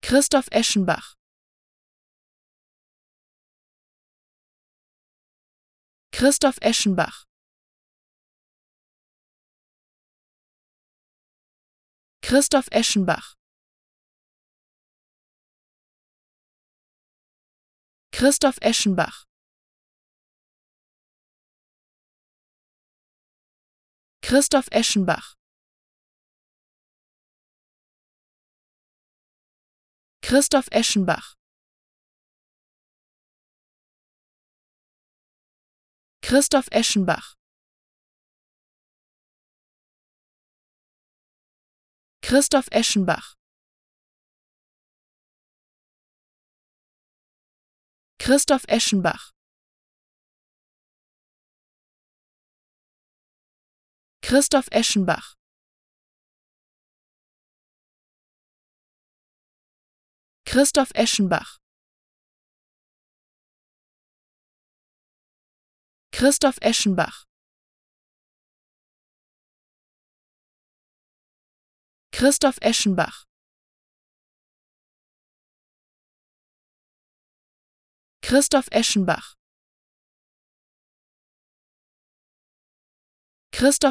Christoph Eschenbach. Christoph Eschenbach. Christoph Eschenbach. Christoph Eschenbach. Christoph Eschenbach. Christoph Eschenbach. Christoph Eschenbach. Christoph Eschenbach. Christoph Eschenbach. Christoph Eschenbach. Christoph Eschenbach. Christoph Eschenbach. Christoph Eschenbach. Christoph Eschenbach. Christoph